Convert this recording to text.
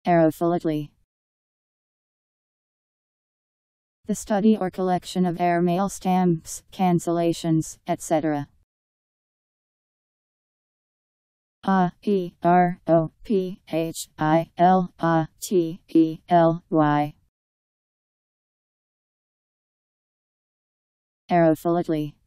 Aerophilately. The study or collection of airmail stamps, cancellations, etc. Aerophilately. Aerophilately.